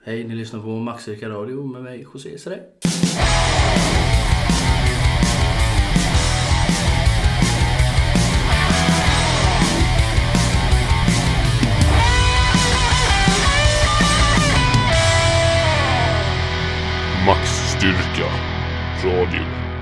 Hej, ni lyssnar på Maxstyrka Radio med mig, José Seré. Maxstyrka Radio.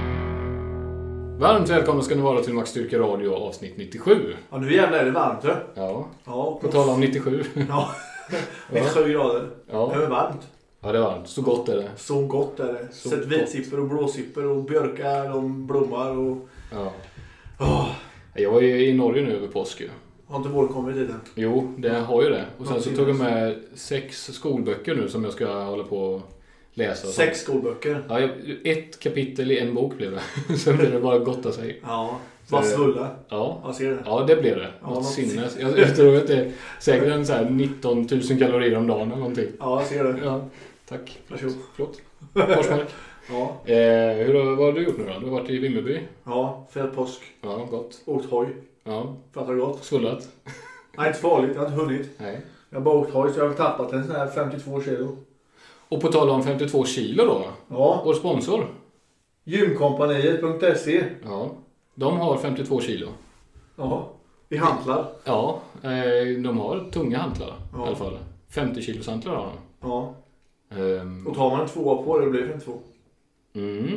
Varmt välkomna ska ni vara till Maxstyrka Radio avsnitt 97. Ja, nu jävlar är det varmt, du. Ja, ja på tal om 97. Ja, 97 grader. Ja. Det är varmt. Ja, det är varmt. Så gott är det. Så gott är det. Så Sett vitsipper och blåsipper och björkar, de blommar och... Ja. Oh. Jag var ju i Norge nu över påsk. Har inte vår kommit dit än? Jo, det har ju det. Och sen så tog jag med 6 skolböcker nu som jag ska hålla på och läsa. 6 skolböcker? Ja, 1 kapitel i en bok blev det. Så blev det bara gotta sig. Ja, bara svulla. Ja. Jag ser det. Ja, det blev det. Ja, sinnes. Jag tror att det är säkert en så här 19 000 kalorier om dagen eller någonting. Ja, jag ser det. Ja, tack. Varsågod. Förlåt. Forsmark. Ja. Vad har du gjort nu då? Du har varit i Vimmerby. Ja, fet påsk. Ja, gott. Åkt hoj. Ja. Fattar gott. Svullat. Nej, inte farligt. Jag har inte hunnit. Nej. Jag har bara åkt hoj så jag har tappat en sån här 52 kilo. Och på tal om 52 kilo då. Ja. Vår sponsor. Gymkompaniet.se. Ja. De har 52 kilo. Ja. I hantlar. Ja. De har tunga hantlar. Ja. I alla fall. 50 kilos hantlar har de. Ja. Och tar man en 2 på det blir det 52. Mm.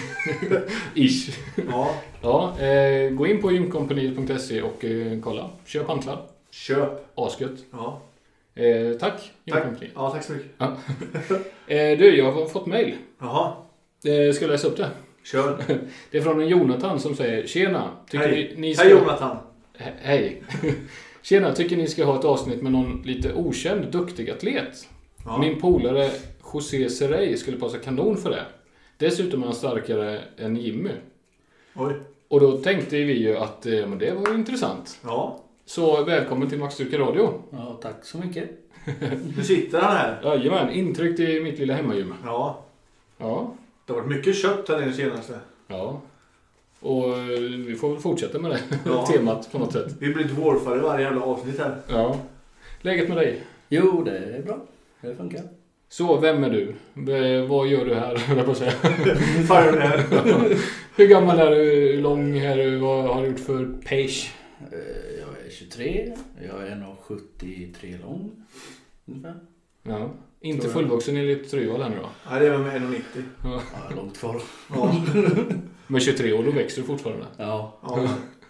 Ish. Ja. Ja, gå in på gymkompaniet.se och kolla. Köp hantlar. Köp. Asgött. Ja. Tack, Gymkompaniet. Ja, tack så mycket. Ja. Du, jag har fått mejl. Jaha. Ska jag läsa upp det? Kör. Det är från en Jonathan som säger: Tjena, tycker Hej. ni ska... Hej Jonathan. Hej. Tjena, tycker ni ska ha ett avsnitt med någon lite okänd duktig atlet. Ja. Min polare José Seré skulle passa kanon för det. Dessutom är han starkare än Jimmy. Oj. Och då tänkte vi ju att men det var intressant. Ja. Så välkommen till Maxstyrka Radio. Ja, tack så mycket. Nu sitter han här. Jajamän, intryckt i mitt lilla hemmagym. Ja. Ja. Det har varit mycket kött här den senaste. Ja. Och vi får väl fortsätta med det Ja. temat på något sätt. Vi blir dwarfare i varje jävla avsnitt här. Ja. Läget med dig? Jo, det är bra. Det funkar. Så, vem är du? Vad gör du här? Jag på att säga. Fire här. Hur gammal är du? Hur lång är du? Vad har du gjort för pace? Jag är 23. Jag är nog 73 lång. Ungefär. Ja. Inte fullvuxen enligt Tryvall här nu då? Nej, det är med 1,90. Ja. Ja, långt kvar. Ja. Men 23 år, då växer du fortfarande. Ja. Ja.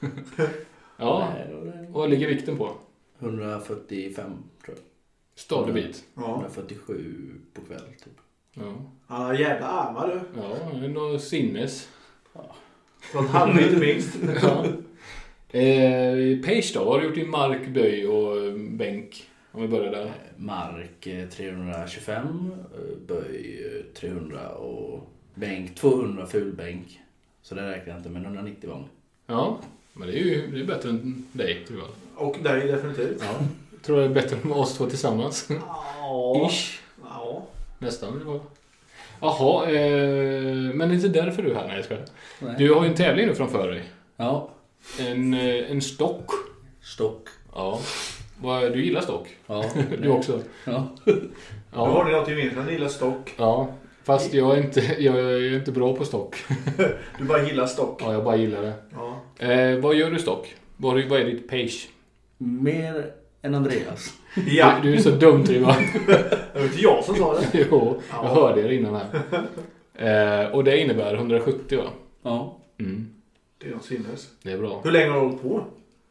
Ja. Vad ligger vikten på? 145 tror jag. Stadig bit. Ja. 147 på kväll typ. Ja. Han har jävla armar du. Ja, ändå sinnes. Från halv inte minst. Ja. Pace då? Vad har du gjort i mark, böj och bänk? Om vi börjar där. Mark 325, böj 300 och bänk 200 fulbänk. Så det räknar inte med 190 gånger. Ja, men det är bättre än dig, tror jag. Och dig definitivt. Ja, jag tror det är bättre än oss två tillsammans. Ja. Ish. Ja. Nästan. Jaha, men det är inte därför du är här. Nej, jag ska. Nej. Du har ju en tävling nu framför dig. Ja. En stock. Stock. Ja. Du gillar stock? Ja. Du också? Ja. Då har Ja. ni något gemensamt. Ni gillar stock. Ja. Fast jag är inte bra på stock. Du bara gillar stock. Ja, jag bara gillar det. Ja. Vad gör du stock? Vad är ditt pace? Mer än Andreas. Ja. Du är så dum, tror jag. Det var inte jag som sa det. Jo, jag hörde er innan här. Och det innebär 170, va? Ja. Mm. Det är något sinnes. Det är bra. Hur länge har du hållit på?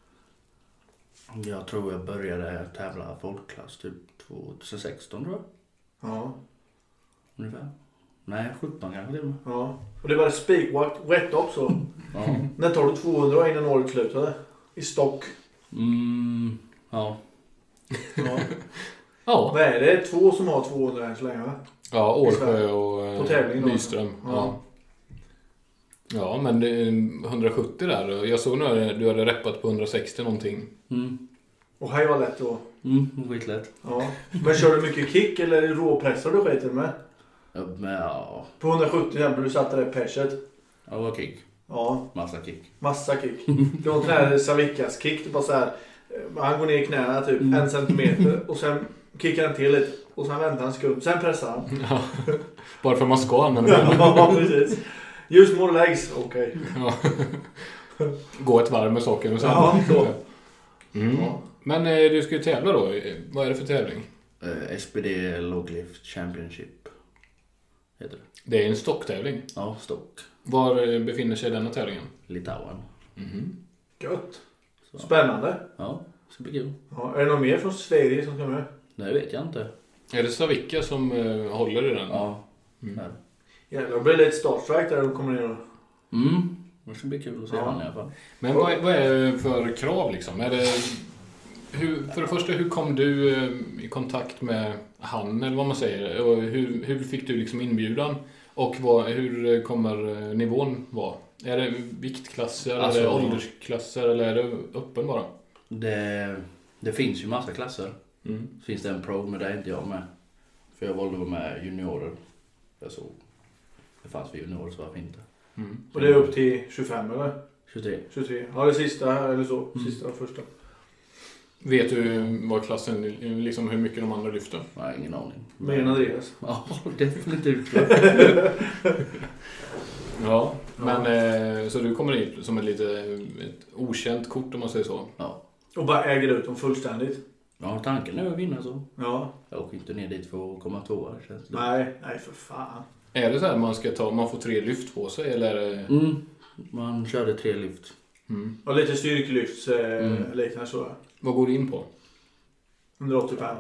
Jag tror jag började tävla folkklass typ 2016 tror jag. Ja. Ungefär. Nej, 17 kanske till och med. Ja. Och det var spikrakt rätt upp så. Ja. När tar du 200 innan året slutade? I stock. Ja. Ja. Ja. Vad är det? 2 som har 200 än så länge, va? Ja, Årsjö och På tävlingen då. Nyström. Ja. Ja. Ja, men det är 170 där. Jag såg nu du hade reppat på 160 någonting. Och hej vad lätt då. Skitlätt. Ja. Men kör du mycket kick eller råpressar du skiter med? Ja, men ja. På 170 exempel du satte det perset. Ja, det var kick. Ja. Massa kick. Massa kick. Det var en sån här Savikas kick. Det bara så här, han går ner i knäna typ 1 centimeter och sen kickar han till lite. Och sen väntar han en sekund. Sen pressar han. Ja. Bara för man ska använda det. Ja, precis. Just more legs. Okej. Ja. Gå ett varv med saker och sen. Ja, så. Ja. Men du ska ju tävla då. Vad är det för tävling? SPD Loglift Championship heter det. Det är en stocktävling. Ja, stock. Var befinner sig denna tävlingen? Litauen. Gött. Så. Spännande. Ja, det ska bli kul. Ja, är det någon mer från Sverige som ska med? Nej, vet jag inte. Är det Savicka som håller i den? Ja. Här. Jävlar, det blir lite startstrike där de kommer ner. Det ska bli kul att se han i alla fall. Men vad är det för krav liksom? Är det, för det första, hur kom du i kontakt med han eller vad man säger? Och hur fick du liksom inbjudan? Och hur kommer nivån vara? Är det viktklasser eller åldersklasser eller är det öppen bara? Det finns ju massa klasser. Så finns det en pro, men det är inte jag med. För jag valde att vara med juniorer. Jag såg. Det fanns för juniorer, så varför inte? Och det är upp till 25 eller? 23. Ja, det sista här eller så. Sista och första. Vet du vad klassen, liksom hur mycket de andra lyfter? Jag har ingen aning. Mer än Andreas. Ja, definitivt. Ja, men så du kommer in som ett okänt kort om man säger så. Ja. Och bara äger ut dem fullständigt. Ja, tanken är att vinna så. Ja. Jag åker inte ner dit för att komma tvåa. Nej för fan. Är det så här man får 3 lyft på sig eller är det... Man körde 3 lyft. Och lite styrkelyfts liknande så. Vad går det in på? 185.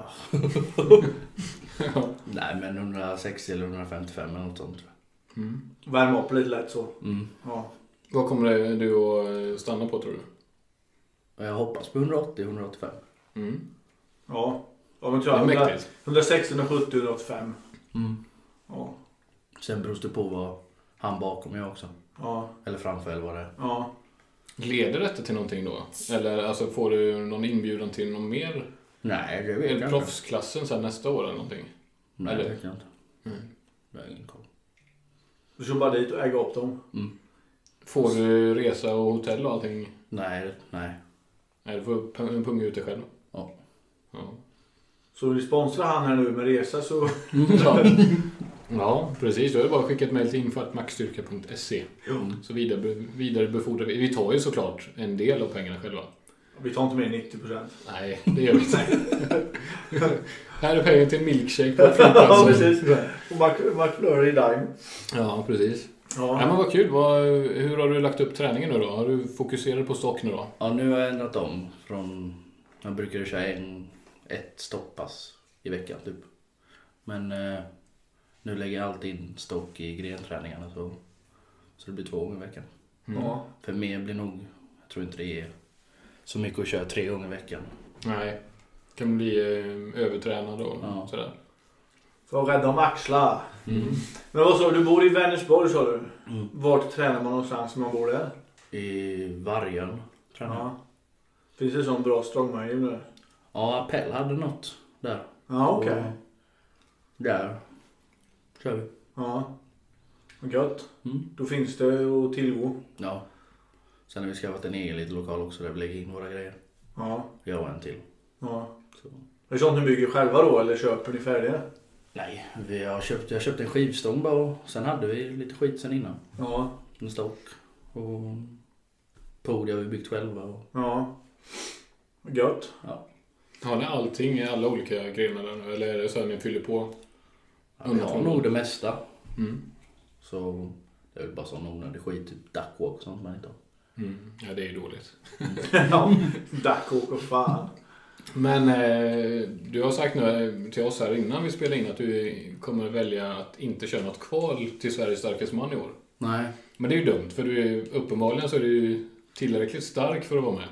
Nej, men 160 eller 155 eller något sånt. Värma upp lite lätt så. Ja. Vad kommer du att stanna på tror du? Jag hoppas på 180-185. Ja. Ja, men tror jag. Det är mäktigt. 160, 170, 185. Ja. Sen beror det på vad han bakom jag också. Ja. Eller framför eller vad det är. Ja. Leder detta till någonting då? Eller alltså, får du någon inbjudan till någon mer? Nej, det vet jag inte. Proffsklassen sen nästa år eller någonting? Nej, eller? det vet jag inte. Det är ingen koll. Du kör bara dit och äga upp dem. Får du resa och hotell och allting? Nej. Nej, du får punga ut dig själv. Ja. Så vill du sponsra han här nu med resa så... Ja, precis. Då är det bara att skicka ett mejl till info@maxstyrka.se. Så vidare befordrar vi. Vi tar ju såklart en del av pengarna själva. Vi tar inte mer än 90%. Nej, det gör vi inte. Här är pengar till en milkshake på Ja, flygplatsen. precis. Och McFlurry Dime. Ja, precis. Ja. Ja, men vad kul. Hur har du lagt upp träningen nu då? Har du fokuserat på stock nu då? Ja, nu har jag ändrat om från... Jag brukar köra ett stopppass i veckan typ. Men nu lägger jag alltid in stock i grenträningarna så det blir 2 gånger i veckan. Ja. För mer blir nog... Jag tror inte det är så mycket att köra 3 gånger i veckan. Nej. Kan bli övertränad och sådär. För att rädda om axlar. Men vad sa du? Du bor i Vänersborg sa du? Vart tränar man någonstans när man bor där? I Vargön tränar jag. Ja. Finns det sån bra strongman nu? Ja, Appell hade något där. Ja, okej. Och där kör vi. Ja. Vad gött. Då finns det att tillgå. Ja. Sen har vi skaffat en egen liten lokal också där vi lägger in våra grejer. Ja. Jag och en till. Ja. Så. Är det sånt ni bygger själva då eller köper ni färdiga? Nej, jag köpte en skivstång bara och sen hade vi lite skit sen innan. Ja. En stock och podium har vi byggt själva. Och... Ja. Vad gött. Ja. Har ni allting i alla olika grenar där nu? Eller är det så att ni fyller på? Ja, vi har nog det mesta. Så det är väl bara sån onödig skit, typ duckwalk och sånt man inte har. Ja, det är ju dåligt. Ja, duckwalk och fan. Men du har sagt nu till oss här innan vi spelade in att du kommer välja att inte köra något kval till Sveriges starkaste man i år. Nej. Men det är ju dumt för du är, uppenbarligen så är du tillräckligt stark för att vara med.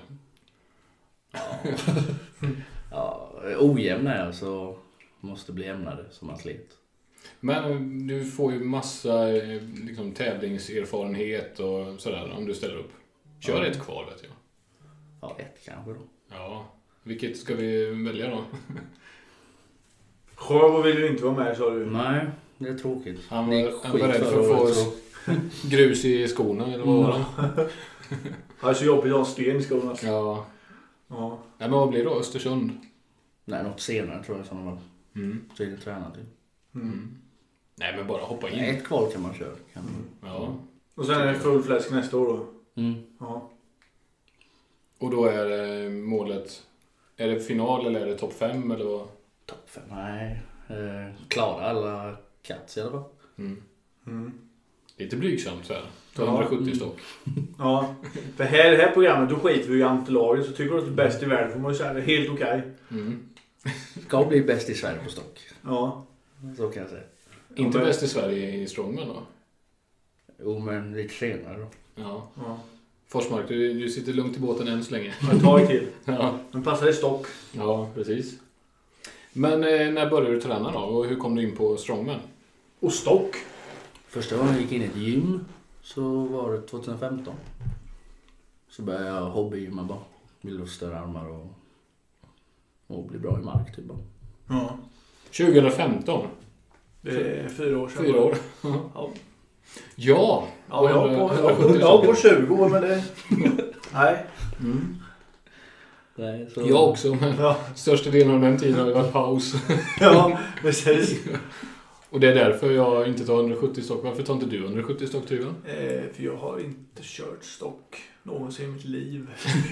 Ja, ojämn är jag så måste bli jämnare som atlet. Men du får ju massa liksom, tävlingserfarenhet och sådär om du ställer upp. Kör ett kval vet jag. Ja, ett kanske då. Ja, vilket ska vi välja då? Sjövå vill du inte vara med sa du? Nej, det är tråkigt. Han Det är var rädd för att få grus i skorna eller vad var det? Det är så jobbigt att ha sten i skorna. Ja. Ja. Nej, men vad blir det då? Östersund? Nej, något senare tror jag som var. Så är det tränat typ. Nej, men bara hoppa in. Nej, ett kval kan man köra. Ja. Och sen är det full fläsk nästa år då. Ja. Och då är målet, är det final eller är det topp 5 eller vad? Topp 5, nej. Klara alla cats i alla fall. Lite blygsamt så här. 270 stock. Ja, för det här programmet då skiter vi ju i antelagen, så tycker du att du är bäst i världen får man ju säga det är helt okej. Ska bli bäst i Sverige på stock. Ja. Så kan jag säga. Inte bäst i Sverige i strongman då? Jo, men lite senare då. Ja. Ja. Forsmark, du sitter lugnt i båten än så länge. Jag tar till. Ja. Men passar i stock. Ja, precis. Men när började du träna då? Och hur kom du in på strongman? Och stock. Första gången jag gick in i ett gym så var det 2015. Så började jag hobbygymma bara. Vill ha större armar och bli bra i mark typ bara. Ja. 2015? Det är 4 år sedan. 4 år. Ja. Ja. Ja, jag på 20 år men det... Nej. Nej, så... Jag också, men största delen av den tiden har det varit paus. Ja, precis. Och det är därför jag inte tar 170 stock. Varför tar inte du 170 stock, Tuva? För jag har inte kört stock någonsin i mitt liv.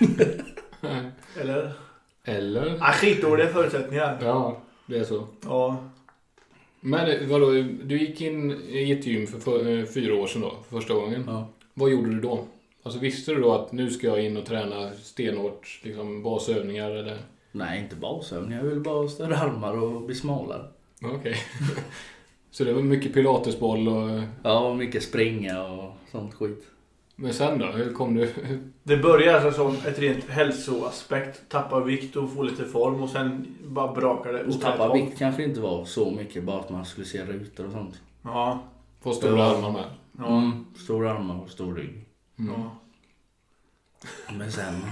Eller? Skitdåliga förutsättningar. Ja, det är så. Ja. Men vadå, du gick in i ett gym för 4 år sedan då, första gången. Ja. Vad gjorde du då? Alltså visste du då att nu ska jag in och träna stenhårt, liksom basövningar eller? Nej, inte basövningar. Jag vill bara ha större armar och bli smalare. Okej. Så det var mycket pilatesboll och... Ja, mycket springa och sånt skit. Men sen då? Hur kom du? Det börjar alltså som ett rent hälsoaspekt. Tappa vikt och få lite form och sen bara brakar det. Och tappa vikt kanske inte var så mycket, bara att man skulle se rutor och sånt. Ja. Få stora armar med. Ja. Stora armar och stor rygg. Ja. Men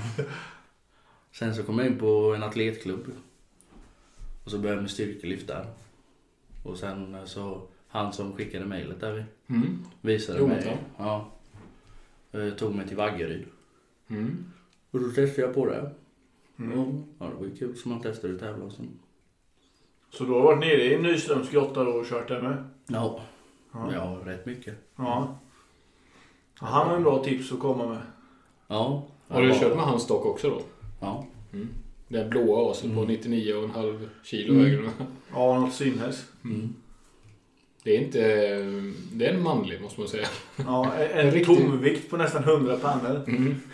sen så kom jag in på en atletklubb. Och så började jag med styrkelyft där. Och sen så han som skickade mejlet där visade mig. Ja. Tog mig till Vaggeryd. Och då testade jag på det. Ja, det var ju kul som man testade att tävla. Så då har du varit nere i Nyströms grotta då och kört där med? Ja, rätt mycket. Ja. Han har en bra tips att komma med. Ja. Har du kört med hans stock också då? Ja. Det blåa asen på 99,5 kilo väger du. Ja, något sinnes. Det är inte... Det är en manlig, måste man säga. Ja, en tomvikt på nästan 100 pannor.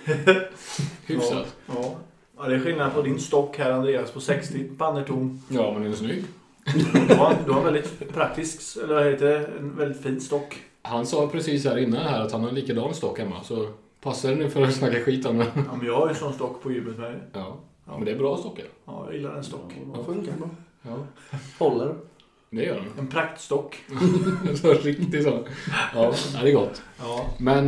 Hyfsat. Ja, det är skillnad på din stock här, Andreas, på 60 pannor tom. Ja, men den är snygg. Du har en väldigt praktisk, eller vad heter det, en väldigt fin stock. Han sa precis här innan här att han har en likadan stock hemma, så passar det nu för att snacka skit om det. Ja, men jag har ju en sån stock på gymmet med. Ja, men det är bra stockar. Ja, jag gillar en stock. Ja, funkar bra. Ja. Håller. Det gör den. En praktstock. Så riktigt så. Ja, det är gott. Ja. Men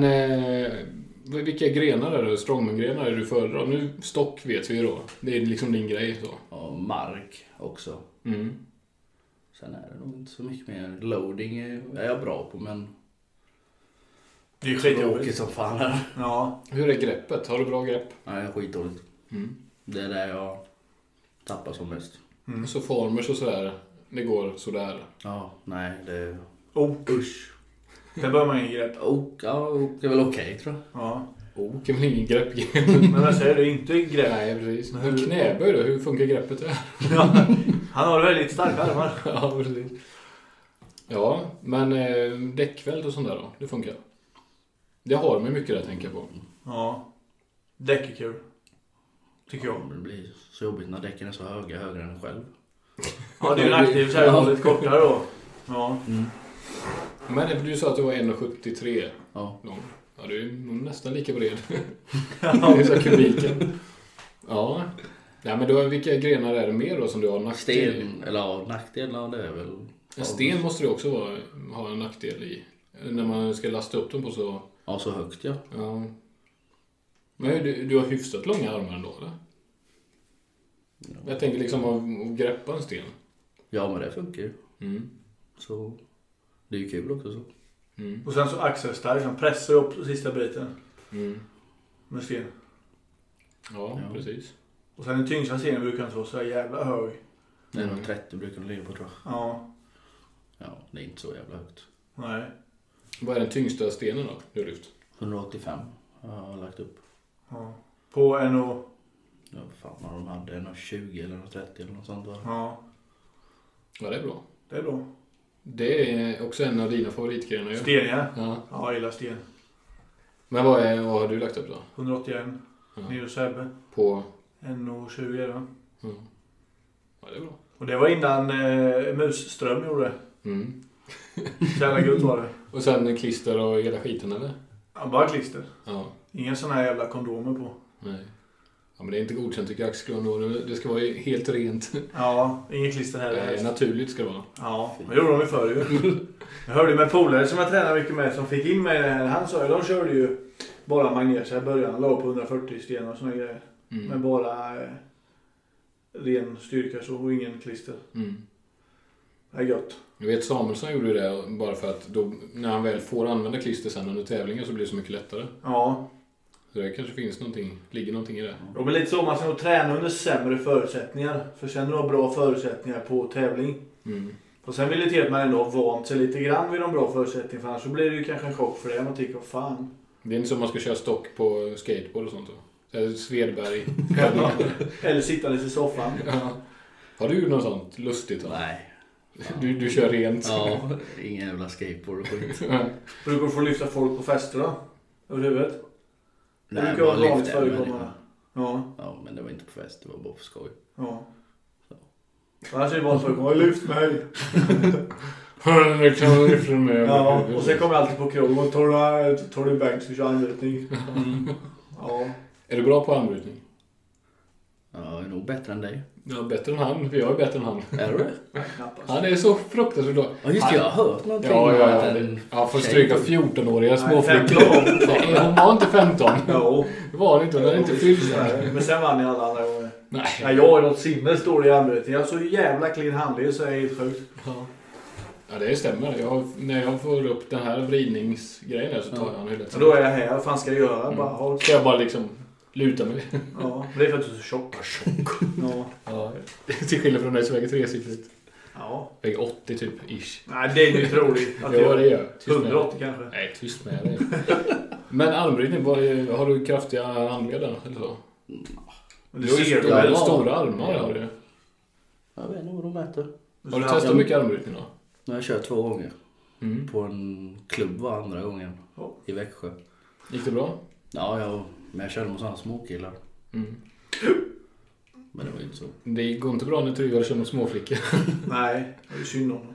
vilka grenar är det? Strongman-grenar är du föredrar? Nu stock vet vi ju då. Det är liksom din grej så. Ja, mark också. Sen är det nog inte så mycket mer. Loading är jag bra på, men Det är skitjobbigt som fan här. Ja. Hur är greppet? Har du bra grepp? Nej, jag är skitdåligt. Det är där jag tappar som mest. Så formers och sådär, det går sådär. Ja, nej, det är... Usch. Det bör man ju grepp. Det är väl okej, tror jag. Ja. Kan väl ingen grepp. Men jag säger det, inte grepp. Nej, precis. Men knäböj då? Hur funkar greppet där? Ja, han har väldigt starka armar. Ja, precis. Ja, men däckvält och sånt där då? Det funkar. Det har man mycket att tänka på. Ja. Däck är kul. Tycker jag. Det blir så jobbigt när däcken är så högre än en själv. Ja, det är en aktiv så här lite kortare då. Ja. Men du sa att du var 1,73 lång. Ja, du är nog nästan lika bred. Det är så kubiken. Ja. Ja, men då, vilka grenar är det mer då som du har nackdel? Sten, eller nackdel, det är väl... En sten måste du också ha en nackdel i. När man ska lasta upp dem på så... Ja, så högt, ja. Men du har hyfsat långa armar ändå, eller? Ja. Jag tänker liksom att greppa en sten. Ja, men det funkar ju. Så det är ju kul också så. Och sen så axelstark, han pressar upp sista biten. Med sten. Ja, precis. Och sen den tyngsta stenen brukar inte vara så jävla hög. 1,30 brukar de ligga på, tror jag. Ja. Ja, det är inte så jävla högt. Nej. Vad är den tyngsta stenen då du har lyft? 185 har jag lagt upp. Ja. På en och... Ja, fan vad de hade. 1,20 eller 1,30 eller något sånt, va? Ja. Ja, det är bra. Det är bra. Det är också en av dina favoritgrejer. Ja. Sten, ja. Ja. Ja, jag gillar sten. Men vad har du lagt upp då? 181. Ja. Nere hos Sebbe. På? 1,20 är det, va? Mm. Ja, det är bra. Och det var innan Musström gjorde det. Mm. Så jävla gott var det. Och sen klister och hela skiten, eller? Ja, bara klister. Ja. Inga såna här jävla kondomer på. Nej. Ja, men det är inte godkänt tycker jag. Det ska vara helt rent. Ja, inget klister heller. Naturligt ska det vara. Ja, det gjorde de ju förr ju. Jag hörde med polare som jag tränar mycket med som fick in med det här. Han sa ju, de körde ju bara magnesia i början. La på 140 stenar och såna grejer. Mm. Med bara ren styrka så och ingen klister. Mm. Det är gött. Jag vet Samuelsson gjorde det bara för att då, när han väl får använda klister sen under tävlingar så blir det så mycket lättare. Ja. Så det kanske finns ligger någonting i det. Och men lite så, man ska nog träna under sämre förutsättningar. För sen du har bra förutsättningar på tävling. Mm. Och sen vill det till att man ändå har vant sig lite grann vid de bra förutsättningarna. För annars så blir det ju kanske en chock för det. Man tycker, vad fan. Det är inte som man ska köra stock på skateboard och sånt då. Svedberg. Eller sitta i soffan. Ja. Har du gjort något sånt lustigt då? Nej. Du kör rent. Ja, ingen jävla skateboard och skit. Brukar du få lyfta folk på fester då? Över huvudet? Det Nej, brukar vara bara vanligt lyfta en förekommande. människa. Ja. Ja, men det var inte på fest, det var bara på skoj. Ja. Annars är det vanligt förekommande. Lyft mig. Det kan man lyfta med. Ja, och sen kommer jag alltid på krog och tar du bänk så kör anbrytning. Ja. Är du bra på anbrytning? Ja, jag är nog bättre än dig. Ja, bättre än han. För jag är bättre än han. Är du det? Knappast. Han är så fruktansvärt bra. Ja, just det, jag har hört någonting. Ja, får stryka 14-åriga småflickor. 15. Nej, hon var inte 15. Jo. Det var hon inte, hon hade inte fyllt. Men sen vann ni alla andra gånger. Nej. Ja, jag är något sinnes dålig i anbrytning. Jag har så jävla clean handled så är det helt sjukt. Ja, det stämmer. När jag får upp den här vridningsgrejen där så tar jag han hur lätt. Så då är jag här. Vad fan ska jag göra? Bara ha... Ska jag bara liksom luta mig? Ja, det är för att du är så tjock. Ja. Ja. Till skillnad från dig så väger 3-siffrigt. Ja. Väger 80 typ, ish. Nej, det är ju troligt. Att Ja, det gör. 180 kanske. Nej, tyst med dig. Men armbrytning, har du kraftiga handleder eller så? Men Du har ju ser stora, väl. stora armar. Ja. Det. Jag vet inte vad de mäter. Har du testat mycket armbrytning då? Jag har kört 2 gånger. Mm. På en klubb var andra gången. Ja. I Växjö. Gick det bra? Ja, men jag körde med sådana småkillar. Mm. Men det var ju inte så. Det går inte bra när Tryggare kör med småflickor. Nej, det är ju synd om dem.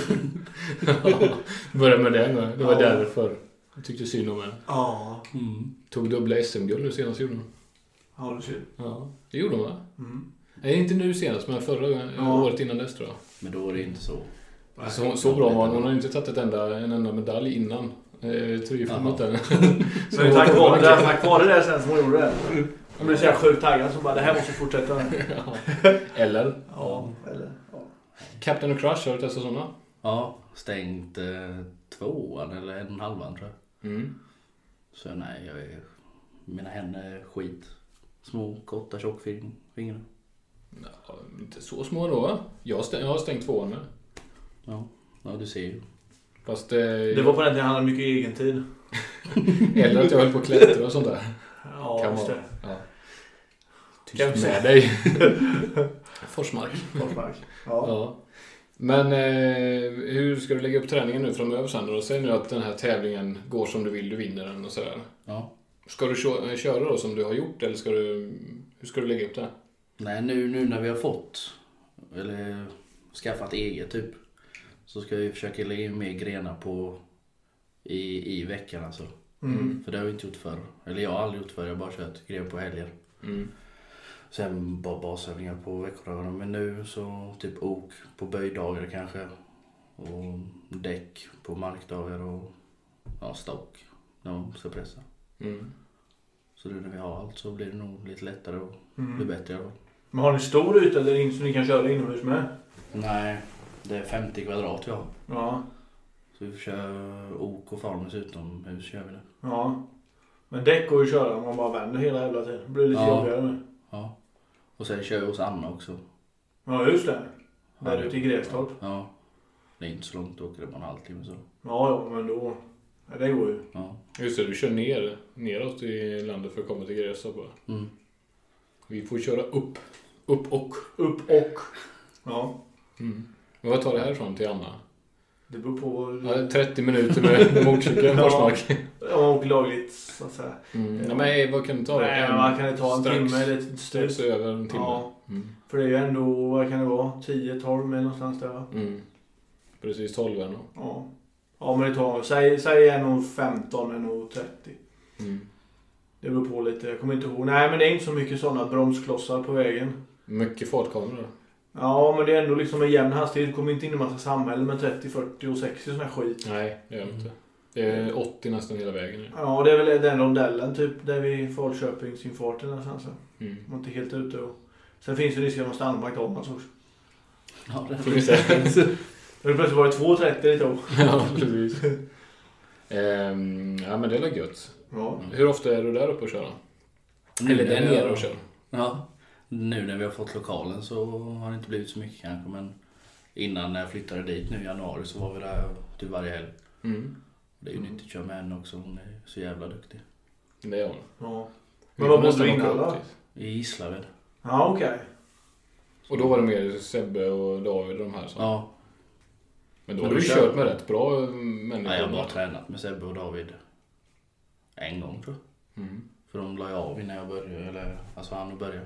Börja med det nu. Det var Ja. därför. Jag tyckte synd om henne. Ja. Tog dubbla SM-guld nu senast gjorde hon. Ja, du ser. Ja, det gjorde hon va? Mm. Nej, inte nu senast, men förra året innan dess tror jag. Men då var det inte så. Så bra var hon. Hon har inte tagit en enda medalj innan. Tryggare den. Så det är tack vare det sen som hon gjorde det. Hon blev så jävla sjukt taggad som bara, det här måste fortsätta. Eller? Ja, eller... Ja. Captain och Crush, har du testat sådana? Ja, stängt 2:an eller 1,5:an tror jag. Mm. Så nej, mina händer är skit. Små, korta, tjockfingrar. Ja, inte så små då va? Jag har stängt 2:an med. Ja, du ser ju. Fast Det var på den tiden han hade mycket egen tid. eller att jag höll på att klättra och sånt där. Ja, Kan just vara. det. Ja. Kan Tyst vi med dig. Forsmark. Forsmark. Ja. Ja. Men hur ska du lägga upp träningen nu framöver sen? Och säg nu att den här tävlingen går som du vill, du vinner den och sådär. Ja. Ska du köra då som du har gjort eller hur ska du lägga upp det? Nej, nu när vi har fått eller skaffat eget typ, så ska vi försöka lägga in mer grenar på i veckan alltså. Mm. För det har vi inte gjort förr. Eller jag har aldrig gjort förr, jag har bara kört grejer på helger. Mm. Sen bara basövningar på veckodagarna. Men nu så typ ok på böjdagar kanske. Och däck på markdagar och stock när man ska pressa. Mm. Så nu när vi har allt så blir det nog lite lättare och blir bättre i alla fall. Men har ni stor yta eller inte så ni kan köra inomhus med? Nej, det är 50 kvadrat vi har. Ja. Så vi får köra ok och farmers utomhus kör vi det. Ja. Men däck går ju att köra om man bara vänder hela tiden. Det blir lite jobbigare med. Ja. Och sen kör vi hos Anna också. Ja, just det. Där ute i Grästorp. Ja. Det är inte så långt, åker det bara en halvtimme så. Ja, men då... Ja, det går ju. Ja. Just det, du kör neråt i landet för att komma till Grästorp bara. Mm. Vi får köra upp och. Ja. Mm. Men vad tar det härifrån till Anna? Det beror på... Ja, 30 minuter med motorcykeln, Forsmark. Ja, och lagligt så att säga. Ja, men vad kan du ta? Nej, man kan ta en timme eller strax över en timme. Ja. För det är ju ändå, vad kan det vara? 10-12 eller någonstans där va? Precis 12 eller något. Ja. Ja, men det tar, säg 1,15, 1,30. Det beror på lite, jag kommer inte ihåg. Nej, men det är inte så mycket sådana bromsklossar på vägen. Mycket fartkameror. Ja, men det är ändå liksom en jämn hastighet. Det kommer inte in en massa samhällen med 30, 40 och 60 sån här skit. Nej, det gör det inte. Det är 80 nästan hela vägen nu. Ja, det är väl den rondellen typ där vi Falköpingsinfarten någonstans. Man är inte helt ute och... Sen finns det risken att man stannar på McDonalds också. Ja, det finns det. Det har plötsligt varit 2,30 lite då. Ja, precis. Ja, men det är väl gött. Ja. Hur ofta är du där uppe och köra? Eller där nere och köra? Ja, nu när vi har fått lokalen så har det inte blivit så mycket kanske. Men innan när jag flyttade dit nu i januari så var vi där typ varje helg. Det är ju nyttigt att köra med henne också, hon är så jävla duktig. Det är hon. Ja. Men vad måste du innan då? I Gislaved. Ja, okej. Och då var det mer Sebbe och David och de här som... Ja. Men då har du kört med rätt bra människor. Nej, jag har bara tränat med Sebbe och David en gång tror jag. För de la jag av innan jag började, eller alltså han började.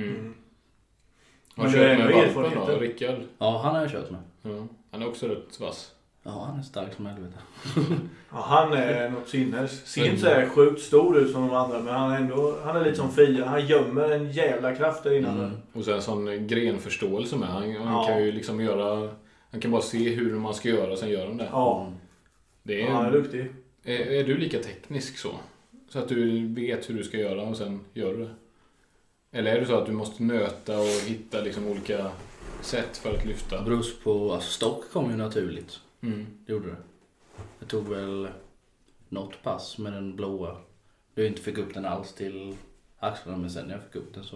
Har du kört med Valpen då, Rickard? Ja, han har jag kört med. Ja. Han är också rätt vass. Ja, han är stark som helvete. Ja, han är något sinnes. Ser inte så sjukt stor ut som de andra, men han är lite som Fia. Han gömmer en jävla kraft där innan. Och så en sån grenförståelse med. Han kan ju liksom göra... Han kan bara se hur man ska göra, sen gör han det. Ja. Det är, han är duktig. Är du lika teknisk så? Så att du vet hur du ska göra och sen gör du det? Eller är det så att du måste nöta och hitta liksom olika sätt för att lyfta? Brus på, alltså stock kom ju naturligt. Det gjorde det. Jag tog väl något pass med den blåa. Jag inte fick upp den alls till axlarna, men sen när jag fick upp den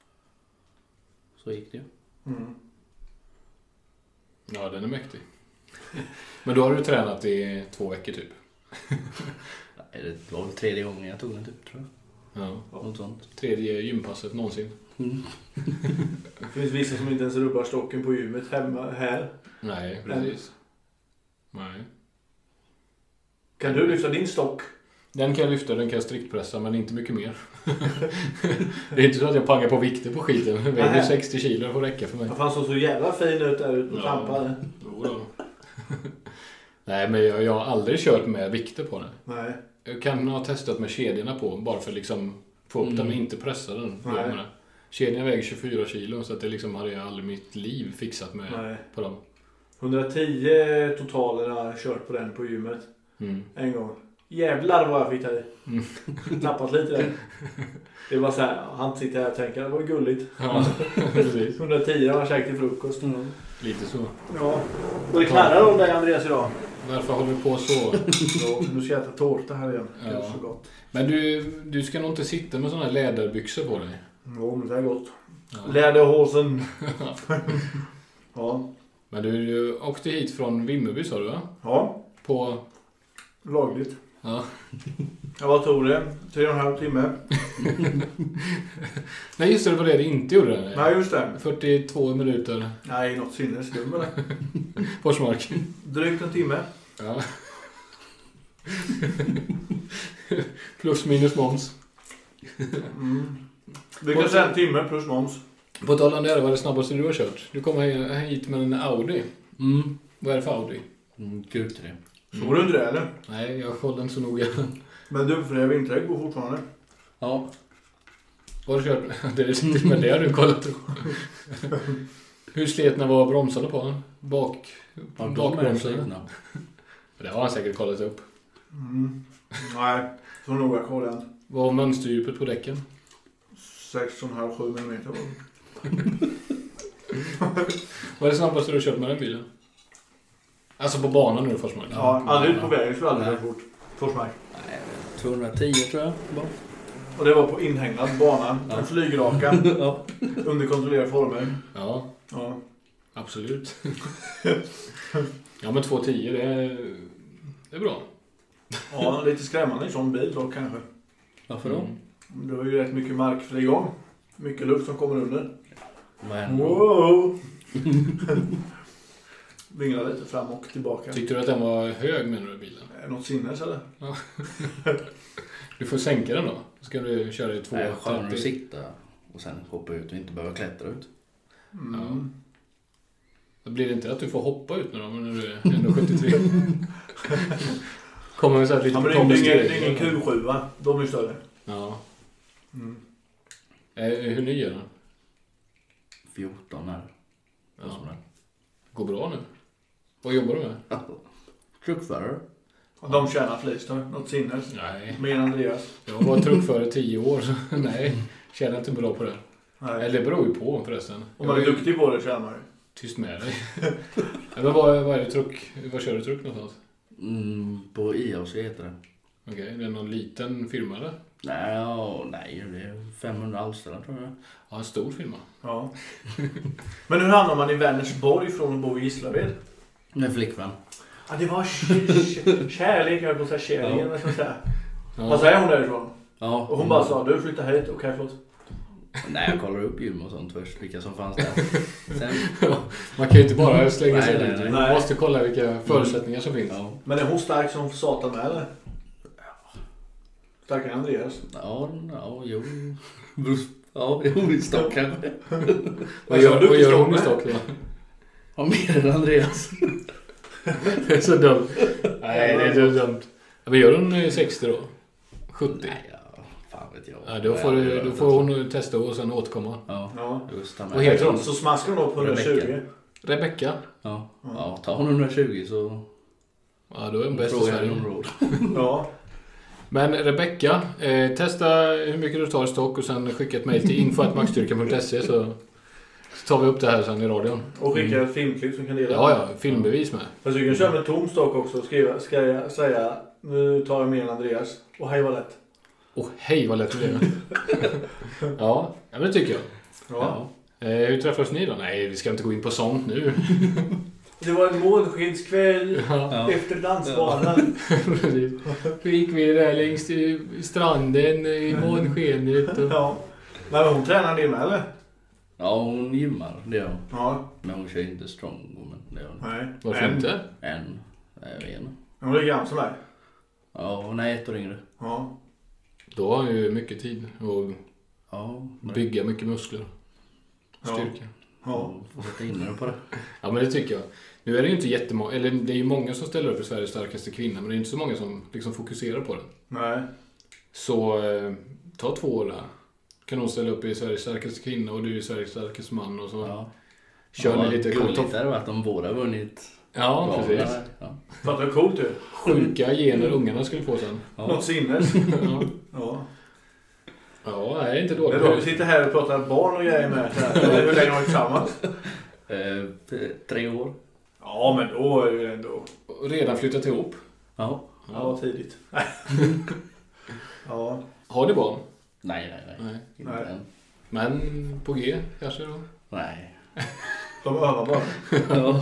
så gick det ju. Ja, den är mäktig. Men då har du tränat i 2 veckor typ? Nej, det var väl 3:e gången jag tog den typ, tror jag. Ja. Något sånt. 3:e gympasset någonsin. Det finns vissa som inte ens rubbar stocken på gymmet hemma här. Nej, precis. Nej. Kan du lyfta din stock? Den kan jag lyfta, den kan jag striktpressa, men inte mycket mer. Det är inte så att jag pangar på vikter på skiten. Det väger 60 kilo, det får räcka för mig. Han såg så jävla fin ut där ute och trampade. Då. Nej, men jag har aldrig kört med vikter på den. Nej. Jag kan ha testat med kedjorna på, bara för liksom få upp den och inte pressa den. Kedjan väger 24 kilo, så att det liksom hade jag aldrig mitt liv fixat med på dem. 110 totaler har jag kört på den på gymmet. En gång. Jävlar vad jag fick där. Tappat lite där. Det var så här, han sitter här och tänker, det var gulligt. Ja, precis. 110 har jag käkat till frukost. Lite så. Ja. Och det knarrar om dig Andreas idag. Varför håller vi på så? Nu ska jag äta tårta här igen. Det är så gott. Men du ska nog inte sitta med såna här läderbyxor på dig. Jo, men det är gott. Ja. Läderhosen. Ja. Men du åkte hit från Vimmerby, sa du va? Ja. På... Lagligt. Ja. Ja, vad tog det? 3,5 timme. Nej, just det var det inte gjorde. Nej, just det. 42 minuter. Nej, något sinnesdum eller? Forsmark. Drygt en timme. Ja. Plus minus moms. Det kan säga en timme plus moms. På tal om det, var det snabbaste du har kört? Du kommer hit med en Audi. Vad är det för Audi? Q3. Såg du inte det eller? Nej, jag kollade inte så noga. Men du, för det vinterdäck går fortfarande. Ja. Vad har du kört? Men det har du kollat. Hur sletna var bromsarna på den? Bakbromsarna? Det har han säkert kollat upp. Nej, så noga kollade jag inte. Vad var mönsterdjupet på däcken? 6,5-7 mm. Vad är det snabbaste du har kört med den bilen? Alltså på banan nu i Forsmark? Ja, aldrig ut på vägen för aldrig fort. Forsmark. Nej, 210 tror jag. Bara. Och det var på inhägnad bana. En flygraka. Under kontrollerade former. Ja. Absolut. Ja, men 2.10 det är bra. Ja, lite skrämmande i sån bil då kanske. Varför då? Det var ju rätt mycket markfri gång. Mycket luft som kommer under. Vad händer? Wow! Vinglar lite fram och tillbaka. Tyckte du att den var hög menar du bilen? Något sinnes eller? Ja. Du får sänka den då. Ska du köra i 2.30? Nej, skönare att sitta och sen hoppa ut och inte behöva klättra ut. Mm. Ja. Då blir det inte att du får hoppa ut nu då, men när du är 1,73. Kommer vi så här lite Ja, men det är ingen Q7 va? De är större. Ja. Mm. Hur ny är den? 14 är det. Ja. Går bra nu. Vad jobbar du med? Truckförare. Och de tjänar flis då? Något sinnes? Nej. Mer än Andreas? Jag var truckförare 10 år så nej. Tjänar inte bra på det. Nej. Eller det beror ju på förresten. Om man är duktig på det tjänar man ju. Tyst med dig. Men vad är det truck? Vad kör du truck någonstans? På IAC heter det. Okej, det är någon liten firma eller? Nej, det är 500 anställda tror jag. Ja, en stor firma. Ja. Men hur hamnar man i Vänersborg från att bo i Gislaved? Med flickvän. Ja, det var kärlek, jag vill säga kärleken. Ja. Vad säger hon därifrån? Ja. Och hon bara sa, du flyttar hit, okej förlåt. Nej, jag kollar upp gym och sånt först, vilka som fanns där. Sen, Man kan ju inte bara slänga sig Nej, ut. nej. Man måste kolla vilka förutsättningar som finns. ja. Men är hon stark som satan med eller? Starkare än Andreas? Jo. Ja, jo, i stock kanske. Vad gör hon i stock då? Ja, mer än Andreas. Det är så dumt. Nej, det är så dumt. Ja, men gör hon 60 då? 70? Nej, fan vet jag. Ja, då får hon testa och sen återkomma. Ja, just det. Och heter hon? Så smaskar hon upp på 120? Rebecka? Ja, tar hon 120 så... Ja, då är hon bäst i Sverige. Ja. Men Rebecka, testa hur mycket du tar i stock och sen skicka ett mejl till info@maxstyrkan.se så tar vi upp det här sen i radion. Och skicka ett filmklipp som kan dela. Ja, filmbevis med. Fast du kan köra med tom stock också och ska jag säga, nu tar jag mer än Andreas. Och hej vad lätt. Hej vad lätt det är. Ja, men det tycker jag. Ja. Hur träffades ni då? Nej, vi ska inte gå in på sånt nu. Det var en månskinskväll efter dansbanan. Hur gick vi där längs stranden i månskenet? Ja. Men hon tränar det med eller? Ja, hon gymmar, det gör hon. Ja. Men hon kör inte strong woman, det gör hon. Nej. Varför inte? Jag vet inte. Hon är gammal som mig. Ja, hon är 1 år yngre. Ja. Då har han ju mycket tid Ja, bygga mycket muskler. Styrka. Ja. Får sätta in på det. Ja, men det tycker jag. Nu är det ju inte jättemånga, eller det är ju många som ställer upp i Sveriges starkaste kvinna, men det är inte så många som liksom fokuserar på det. Nej. Så ta 2 år där. Kan hon ställa upp i Sveriges starkaste kvinna och du är Sveriges starkaste man och så. Ja. Kör ni lite coolt. Det hade varit att de båda vunnit. Ja, precis. Ja. Fattar du coolt du? Sjuka gener ungarna skulle få sen. Ja. Något sinnes. Ja. Ja. Ja, det är inte Det är dåligt. då vi sitter här och pratar barn och grejer med. Hur länge har vi tillsammans? 3 år. Ja, men då är det ändå... Redan flyttat ihop. Ja. Ja, tidigt. Ja. Har du barn? Nej. Inte Nej. än. Men på G kanske då? Nej. De övar bara. Ja.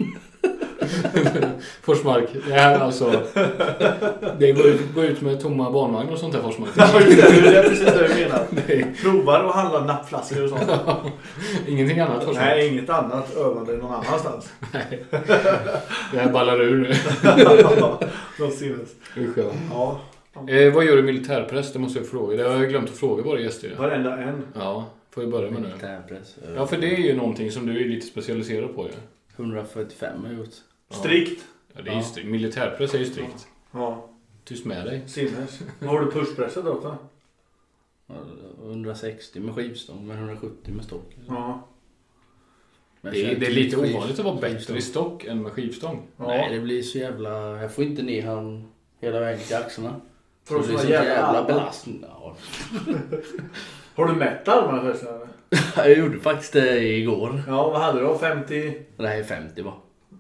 Forsmark. Det här alltså. Det går ut med tomma barnvagn och sånt här Forsmark. Ja, det är precis det jag menar. Provar att handla nappflaskor och sånt. Ingenting annat Forsmark. Nej, inget annat övande någon annanstans. Nej. Det här ballar ur nu. Något sinnes. Usch, ja. Ja. Vad gör du militärpress? Det måste jag fråga. Det har jag glömt att fråga våra gäster. Varenda en. Ja, får vi börja med nu. Militärpress. Ja, för det är ju någonting som du är lite specialiserad på ju. 145 har jag gjort. Strikt. Ja, det är ju strikt. Militärpress är ju strikt. Ja. Tyst med dig. Sinnes. Vad har du pushpressat då? 160 med skivstång, men 170 med stock. Ja. Men Det är lite skiv- ovanligt att vara bättre skivstång. i stock än med skivstång. Ja. Nej, det blir så jävla... Jag får inte ner han hela vägen till axlarna. För Det att blir så så jävla jävla belastning. Ja. Har du mätt armarna förresten? Jag gjorde faktiskt det igår. Ja, vad hade du då? 50? Nej, 50 var.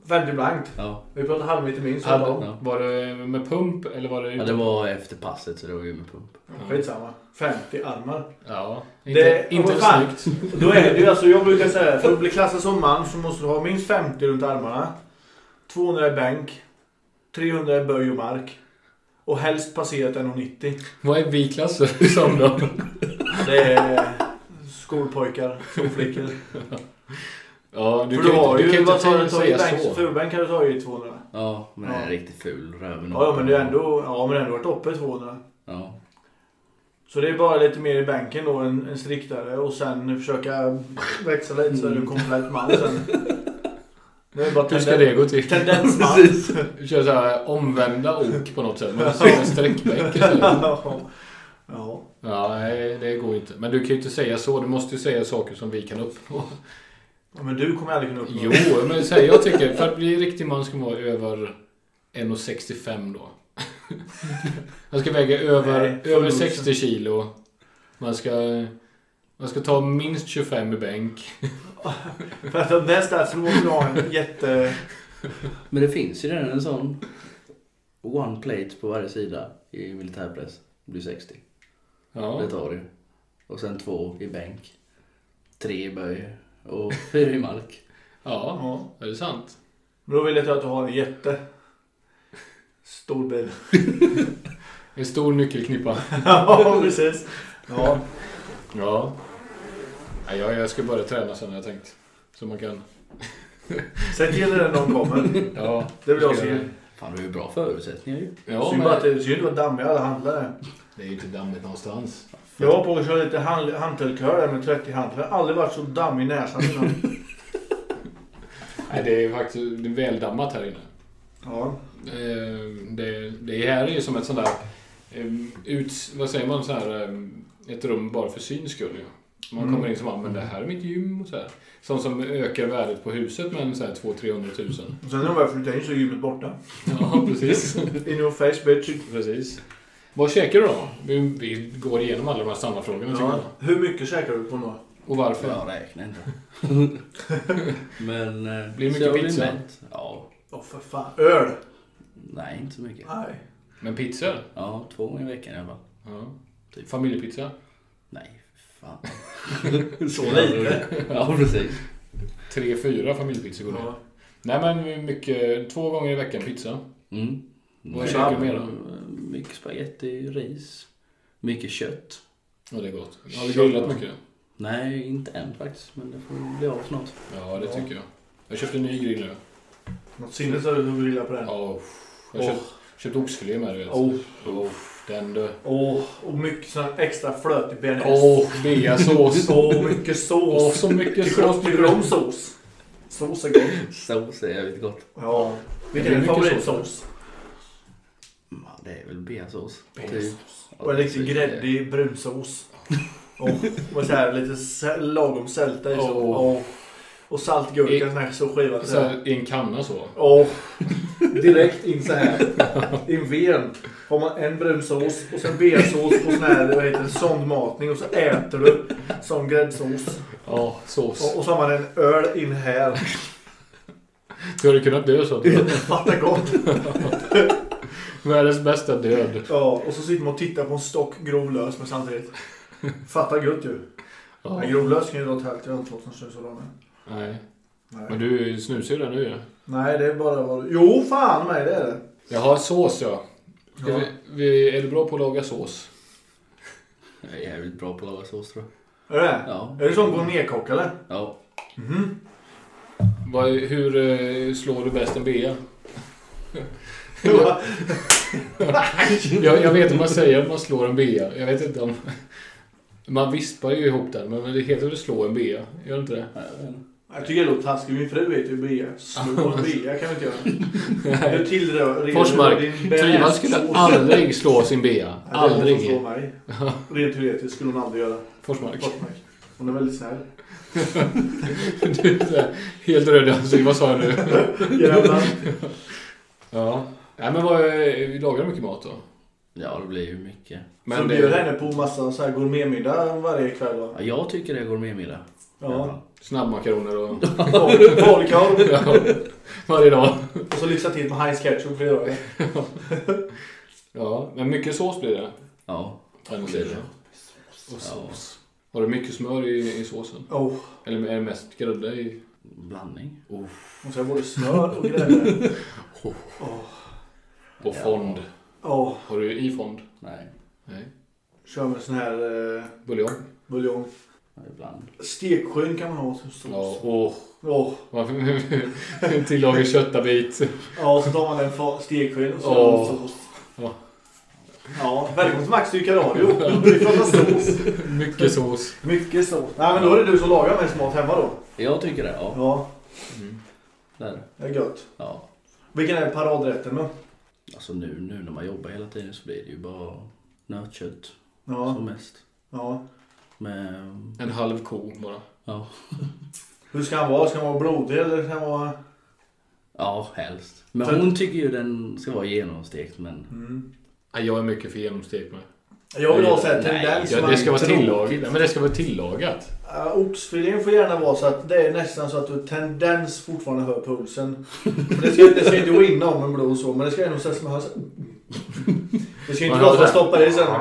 50 blankt. Ja. Vi pratade halvmeter minst. Ja. Var det med pump eller var det utan? Ja, det var efter passet så det var ju med pump. Skitsamma. 50 armar. Ja, Det- inte fan. snyggt. Då är det ju, alltså jag brukar säga, för att bli klassad som man så måste du ha minst 50 runt armarna. 200 i bänk. 300 i böj och mark. Och helst passerat 1,90. Vad är vi klasser som då? Det är skolpojkar, skolflickor. Ja, du För kan du har ju ju, inte vad tar du säga i bänk? så. Fullbänk kan du ta i 200. Ja, men det är Ja. riktigt ful röven. Ja, men det är ändå, varit uppe i 200. Ja. Så det är bara lite mer i bänken då, en striktare. Och sen försöka växa lite så är du en komplett man sen. Det är bara Hur ska det gå till? tendensman. Du kör så här omvända ok på något sätt. Man säger en sträckbänk istället. Ja. Ja, nej, det går inte. Men du kan ju inte säga så. Du måste ju säga saker som vi kan uppnå. Ja, men du kommer aldrig kunna uppnå. Jo, men säg, jag tycker för att bli riktig man ska vara över 1,65 då. Man ska väga över 60 kilo. Man ska ta minst 25 i bänk. För att de där statsen måste du ha en jätte... Men det finns ju redan en sån one plate på varje sida i militärpress. Det blir 60. Ja. Det tar du. Och sen 2 i bänk. 3 i böj. Och 4 i mark. Ja, är det sant? Men då vill jag att du har en jätte... stor bil. En stor nyckelknippa. Ja, precis. Ja. Ja. Nej, jag ska börja träna sen har jag tänkt. Så man kan... Säg till när någon kommer. Ja. Det vill jag se. Fan, det är ju bra förutsättningar ju. Ja, Synd bara att det synd att dammiga alla handlare. det är ju inte dammigt någonstans. Jag var på att köra lite hantelkör där med 30 hantlar. Jag har aldrig varit så dammig i näsan innan. Nej, det är faktiskt väldammat här inne. Ja. Det här är ju som ett sånt där vad säger man så här ett rum bara för syns skull ju. Man kommer in som men det här är mitt gym och så här. Sånt som ökar värdet på huset med en så här 200-300 000. Och sen när de börjar flytta in så är gymmet borta. Ja, precis. In your face bitch. Precis. Vad käkar du då? Vi går igenom alla de här standardfrågorna tycker Ja. jag. Hur mycket käkar du på nå? Och varför? Jag räknar inte. Men... Blir det så mycket jag pizza? mätt. Ja. Åh för fan. Öl? Nej, inte så mycket. Nej. Men pizza? Ja, 2 gånger i veckan i alla fall. Ja. Typ. Familjepizza? Nej, fan. Så lite. Ja, precis. 3-4 familjepizzor går det. Ja. Nej men mycket, 2 gånger i veckan pizza. Mm. Vad käkar du mer då? Mycket spaghetti, ris. Mycket kött. Ja, det är gott. Har du grillat mycket? Nej, inte än faktiskt. Men det får bli av snart. Ja, det tycker jag. Jag köpte en ny grill nu. Något sinnes har du grillat på den. Ja, jag har köpt oxfilé med, du vet. Den du. Och mycket sån extra flöt i bearnaise. Beasås. Så mycket sås. Så mycket Tycker sås. du om sås? Sås är gott. Sås är jävligt gott. Ja. Det Vilken är är mycket favoritsås? Ja, det är väl beasås. Beasås. Och en riktigt gräddig brunsås. Och så här lite lagom sälta i så. Och saltgurka sån här så skivat Så här, i en kanna så. Direkt in så här. I en ven har man en brunsås och sen beasås och sån här, vad heter det, sondmatning och så äter du som gräddsås. Ja, sås. Och så har man en öl in här. Du hade kunnat dö så. Fattar gott. Världens bästa död. Ja, och så sitter man och tittar på en stock grovlös med samtidigt. Fattar gott ju. Ja. Men grovlös kan ju dra åt helvete. Jag har inte fått någon snus av dem. Nej. Nej. Men du snusar ju det nu ju. Nej, det är bara vad du... Jo, fan mig, det är det. Jag har sås, ja. Ja. Är du bra på att laga sås? Jag är jävligt bra på att laga sås tror Är det? Ja. Är det sån gourmetkock eller? Ja. Mhm. Hur slår du bäst en bea? Jag vet hur man säger att man slår en bea. Jag vet inte om... Man vispar ju ihop den, men det heter att slå en bea. Gör det inte det? Jag tycker det låter taskigt. Min fru vet ju bea. Slå en bea kan vi inte göra. Du tillrör... Forsmark, Triva skulle aldrig slå sin bea. Aldrig. Slå mig. Rent teoretiskt skulle hon aldrig göra. Forsmark. Hon är väldigt snäll. Du är så här, helt röd i ansiktet. Vad sa du? Jävlar. Ja. Nej, men vi lagar mycket mat då. Ja, det blir ju mycket. Men så bjuder henne på massa så här gourmetmiddag varje kväll då? Ja, jag tycker det är gourmetmiddag. Ja. Snabbmakaroner och... Falukorv. Ja, varje dag. Och så lyxa till med Heinz ketchup för dagar. Ja, men mycket sås blir det. Ja. Och sås. Har du mycket smör i såsen? Oh. Eller är det mest grädde i? Blandning. Och så är både smör och grädde. Och fond. Har du i fond? Nej. Kör med sån här buljong. Ja, ibland. Stekskyn kan man ha som sås. En tillager köttabit. Ja, så tar man en stekskyn och så sås. Ja, välkommen till Max Dyka Radio. Vi pratar sås. Mycket sås. Nej, men då är det du som lagar mest mat hemma då. Jag tycker det, ja. Där. Det är gött. Ja. Vilken är paradrätten då? Alltså nu när man jobbar hela tiden så blir det ju bara nötkött. Ja. Som mest. Ja. Med... En halv ko bara. Ja. Hur ska han vara? Ska han vara blodig eller ska han vara... Ja, helst. Men hon tycker ju den ska vara genomstekt, men... Ja, jag är mycket för genomstekt med. Jag vill ha så här tendens. Ja, det ska vara tillagat. Men det ska vara tillagat. Oxfilén får gärna vara så att det är nästan så att du tendens fortfarande hör pulsen. Det ska inte gå in om en blod så, men det ska nog så som hörs. Det ska inte vara så att stoppa det sen.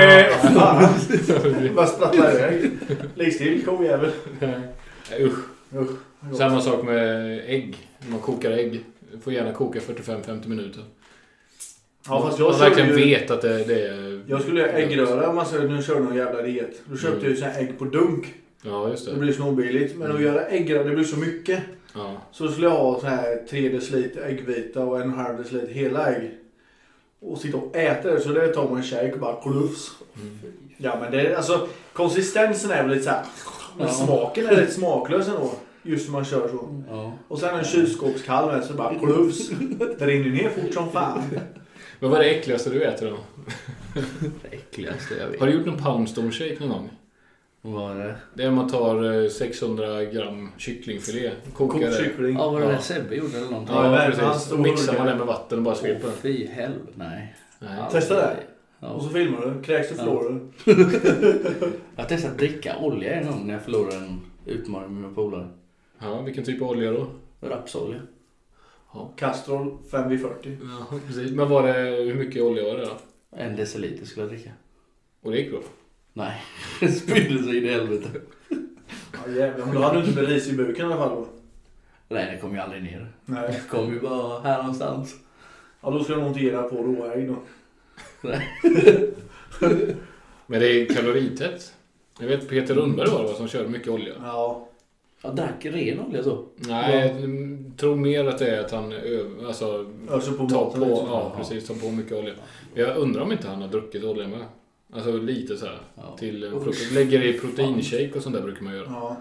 Vad sprattlar iväg. Lägg still, kojävel. Usch. Samma sak med ägg. Man kokar ägg. Får gärna koka 45-50 minuter. Ja, fast jag verkligen vet att det är... Jag skulle göra äggröra om man säger nu kör någon jävla diet. Då köpte jag ju så här ägg på dunk. Ja, just det. Det blir snorbilligt. Men att göra äggröra, det blir så mycket. Ja. Så skulle jag ha så här 3 deciliter äggvita och 1,5 deciliter hela ägg. Och sitta och äta det, så det tar man en shake och bara klufs. Ja, men det är alltså konsistensen är väl lite så här. Men smaken är lite smaklös ändå. Just när man kör så. Ja. Och sen en kylskåpskall med så bara klufs. Det rinner ner fort som fan. Men vad är det äckligaste du äter då? Det äckligaste jag vet. Har du gjort en poundstone shake någon gång? Vad är det? Det är man tar 600 gram kycklingfilé. Kokar kyckling. Ja, var det Sebbe gjorde eller någonting? Ja, precis. Så mixar man det med vatten och bara sveper. Fy helvete, nej. Testa det. Ja. Och så filmar du. Kräks du förlorar du. Jag testade att dricka olja en gång när jag förlorade en utmaning med mina polare. Ja, vilken typ av olja då? Rapsolja. Ja. Castrol 5V40. Ja, precis. Men hur mycket olja var det då? 1 deciliter skulle jag dricka. Och det gick bra? Nej, det spydde sig in i helvete. Ja jävlar, men då hade du inte med ris i buken i alla fall då? Nej, det kom ju aldrig ner. Nej. Det kom ju bara här någonstans. Ja, då ska jag montera på råägg då. Nej. Men det är kaloritätt. Jag vet Peter Rundberg var det som körde mycket olja. Ja. Jag drack ren olja så. Nej, jag tror mer att det är att han tar på precis, tar på mycket olja. Jag undrar om inte han har druckit olja med. Alltså lite så här till frukost. Lägger i proteinshake och sånt där brukar man göra. Ja.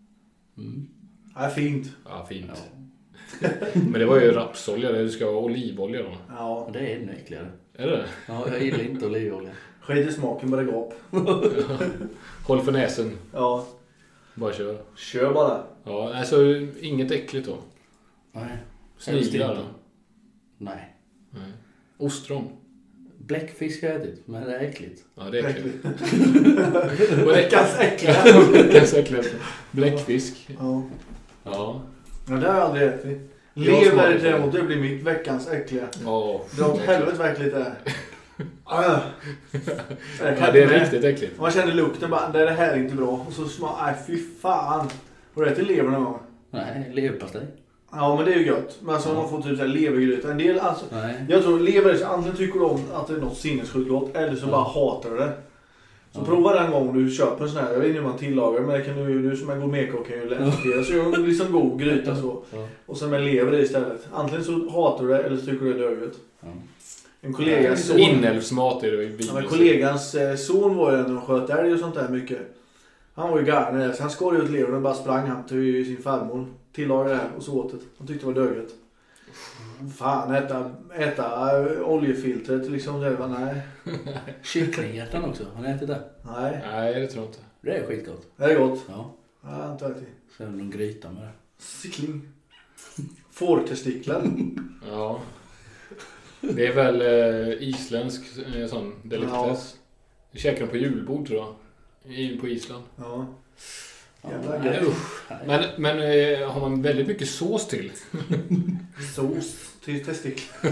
Ja, fint. Ja, fint. Ja. Men det var ju rapsolja, det ska vara olivolja då. Ja. Det är ännu äckligare. Är det? Ja, jag gillar inte olivolja. Skit i smaken bara gap. Håll för näsen. Ja. Bara kör. Kör bara. Ja, alltså inget äckligt då. Nej. Sniglar då? Nej. Ostron. Bläckfisk har jag ätit, men det är äckligt. Ja, det är äckligt. Veckans äckliga. Veckans äckliga. Bläckfisk. Ja. Ja. Ja, det har jag aldrig ätit. Lever däremot, det blir mitt veckans äckliga. Ja. Dra åt helvete verkligen det är. Ja, det är riktigt äckligt. Man känner lukten bara, det här är inte bra. Och så nej fy fan. Har du ätit lever någon gång? Nej, leverpastej. Ja, men det är ju gött. Men alltså man får typ såhär levergryta. En del alltså. Jag tror lever så antingen tycker du om att det är något sinnessjukt gott. Eller så bara hatar du det. Så prova den gång du köper en sån här. Jag vet inte hur man tillagar. Men det kan du som en gourmetkock kan ju läsa. Så gör du liksom god gryta så. Och sen med lever istället. Antingen så hatar du det eller så tycker du det är döget. En kollegas son. Inälvsmat är det ju. Ja, men kollegans son var ju när de sköt älg och sånt där mycket. Han var ju galen. Han skårade ut levern och bara sprang han till sin farmor. Tillagade det och så åt det. Han tyckte det var döget. Fan, äta oljefiltret liksom. Det var nej. Kycklinghjärtan också. Har ni ätit det? Nej. Nej, det tror jag inte. Det är skitgott. Det är gott. Ja. Jag har inte ätit. Sen någon gryta med det. Sickling. Fårtestiklar. Ja. Det är väl isländsk sån delikatess. Ja. Käkar de på julbord tror jag. På Island. Ja. Jävla grej. Men har man väldigt mycket sås till? Sås till testiklar.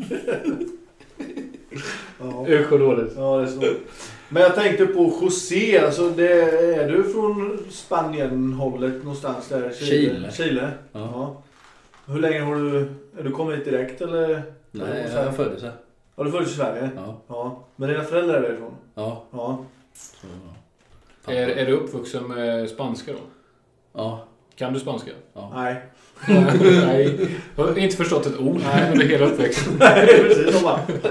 Ja. Usch och dåligt. Ja, det är så. Men jag tänkte på José, alltså är du från Spanien-hållet någonstans där? Chile? Ja. Hur länge är du kommit hit direkt eller? Nej, jag föddes här. Har du föddes i Sverige? Ja. Men dina föräldrar är därifrån? Ja. Så, är du uppvuxen med spanska då? Ja. Kan du spanska? Ja. Nej. Nej. Jag har inte förstått ett ord under hela uppväxten. Nej, precis.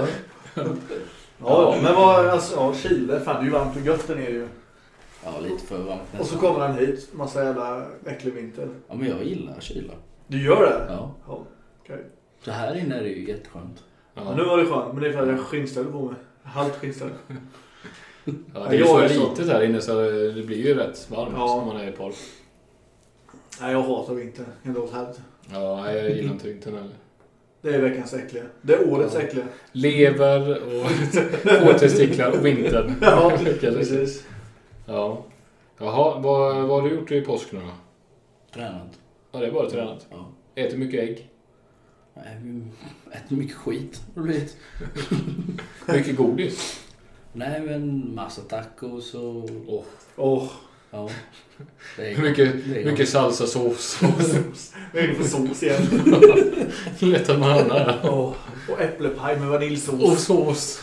Men Chile, fan det är ju varmt och gött där nere ju. Ja, lite för varmt. Och så kommer han hit, massa jävla äcklig vinter. Ja, men jag gillar kyla. Du gör det? Ja. Okay. Så här inne är det ju jätteskönt. Ja, nu var det skönt, men det är för att jag skinnställer på mig. Halvt skinnställ. Ja, det är ju så litet här inne så det blir ju rätt varmt om man är i par. Nej, jag hatar vinter. Ändå helvete. Ja, jag gillar inte vintern heller. Det är veckans äckliga. Det är årets äckliga. Lever och fårtestiklar och vintern. Ja, precis. Ja. Jaha, vad har du gjort i påsk nu då? Tränat. Ja, det är bara tränat. Ja. Äter mycket ägg. Nej, vi äter mycket skit. Mycket godis. Nej, men massa tacos och... Ja. Mycket salsa-sås. Vad är det för sås igen? Lätt att man handlar. Och äpplepaj med vaniljsås. Och sås.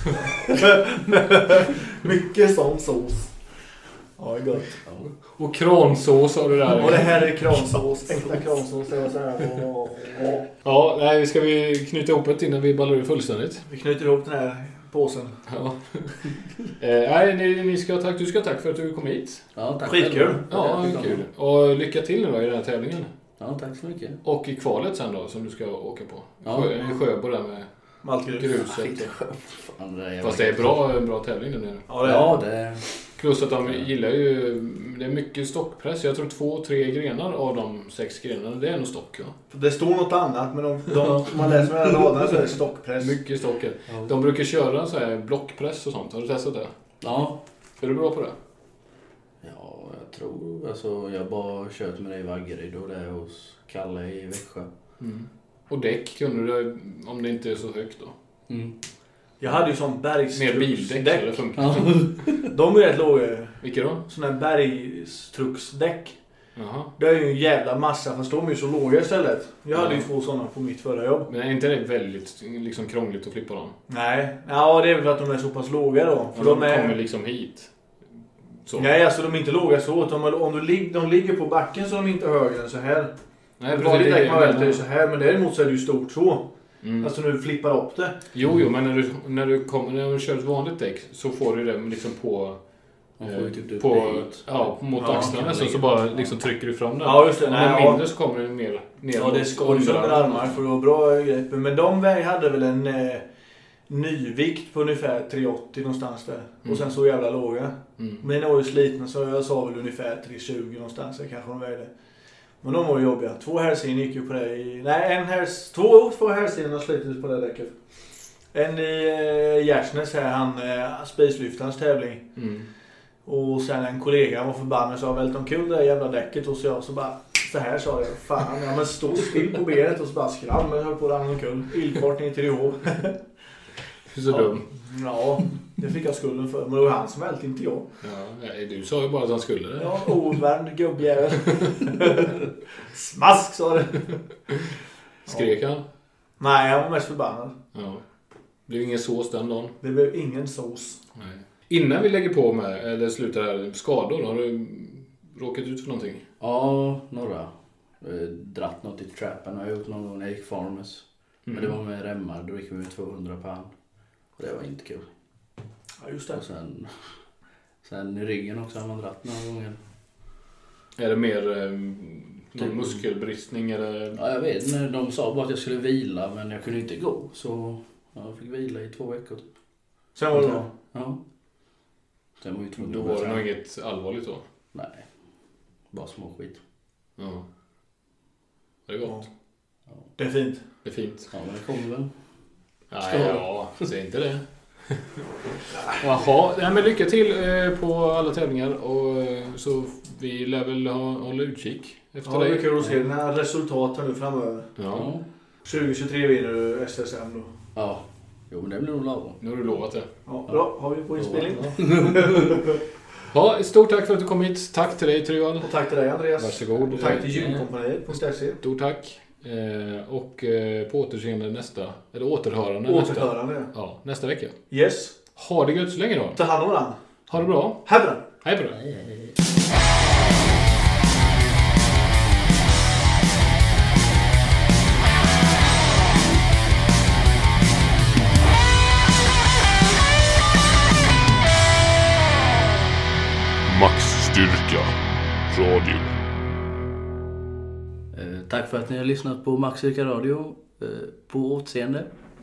Mycket sån sås. Ja, det är gott. Ja. Och kransås har du där. Och det här är kransås. Äkta kransås. Det var så här. Ja, nej, ska vi knyta ihop det innan vi ballar ur fullständigt? Vi knyter ihop den här påsen. Ja. Nej, du ska ha tack för att du kom hit. Ja, tack. Skitkul. Ja, kul. Och lycka till nu då i den här tävlingen. Ja, tack så mycket. Och i kvalet sen då som du ska åka på. Ja. Sjöbo där med gruset. Fast det är en bra tävling där nere. Ja, det är... Plus att de gillar ju, det är mycket stockpress. Jag tror 2-3 grenar av de 6 grenarna, det är nog stock. Ja. Det står något annat, men om man läser med den raden så är det stockpress. Mycket stockar. Ja. De brukar köra så här blockpress och sånt. Har du testat det? Ja. Är du bra på det? Ja, jag tror. Alltså, jag bara kört med det i Vaggeryd och det är hos Kalle i Växjö. Mm. Och däck kunde du, om det inte är så högt då? Mm. Jag hade ju sån bergstrucksdäck. Mer bildäck eller funkar? Ja. De är rätt låga. Vilka då? Såna här bergstrucksdäck. Jaha. Det är ju en jävla massa, fast de är ju så låga istället. Jag hade ju 2 sådana på mitt förra jobb. Men är inte det väldigt liksom krångligt att flippa dem? Nej. Ja, det är väl för att de är så pass låga då. För de kommer liksom hit. Så. Nej, alltså de är inte låga så. Om de ligger på backen så är de inte högre än så här. Nej, vanligt däck man välter så här, men däremot så är det ju stort så. Mm. Alltså när du flippar upp det. Jo, men när du kör ett vanligt däck så får du det liksom på mot axlarna så bara liksom trycker du fram den. Ja, just det. Nej, mindre så kommer det mer ner. Ja, det ska ju under armar för att ha bra grepp. Men de hade väl en nyvikt på ungefär 380 någonstans där. Och sen så jävla låga. Men de var ju slitna så jag sa väl ungefär 320 någonstans. Kanske de vägde. Men de var jobbiga. 2 härsin gick ju på det i... Nej, två härsin har slitit på det däcket. En i Gärsnäs här, spacelyftarens tävling. Och sen en kollega var förbannad och sa väldigt omkull det där jävla däcket. Och så bara, så här sa jag, fan, ja men stå still på benet och så bara skram. Jag höll på att ramla omkull. Ilfart ner till DH. Så dum. Ja, det fick jag skulden för. Men det var han som välte, inte jag. Ja, du sa ju bara att han skulle det. Ja, ovärd gubbjävel. Smask sa det. Skrek han? Nej, jag var mest förbannad. Ja. Det blev ingen sås den dagen. Det blev ingen sås. Nej. Innan vi lägger på med, eller slutar här, skador, har du råkat ut för någonting? Ja, några. Dratt något i trappen har jag gjort någon gång när jag gick farmers. Men det var med remmar, då gick vi med 200 pound. Och det var inte kul. Ja, just det. Och sen i ryggen också har man dratt några gånger. Är det mer muskelbristning eller? Ja, jag vet inte. De sa bara att jag skulle vila, men jag kunde inte gå. Så jag fick vila i 2 veckor. Sen var det då? Ja. Sen var ju tvungen. Då var det nog inget allvarligt då? Nej. Bara små skit. Ja. Det är gott. Ja. Det är fint. Det är fint. Ja, men det kommer väl. Ja, säg inte det. Jaha, men lycka till på alla tävlingar och så vi lär väl hålla utkik efter Ja, dig. det är kul att se dina resultat här nu framöver. Ja. 2023 vinner du SSM då. Ja. Jo, men det blir nog lagom. Nu har du lovat det. Ja, bra. Har vi på inspelning. Ja, stort tack för att du kom hit. Tack till dig, Tryvall. Och tack till dig, Andreas. Varsågod. Och tack till ljudkompaniet.se. Stort tack. Och på återseende återhörande nästa vecka. Yes. Ha det gött så länge då. Ta hand om varandra. Ha det bra. Hej på den. Hej på det. Maxstyrka Radio. Tack för att ni har lyssnat på Maxstyrka Radio. På återseende.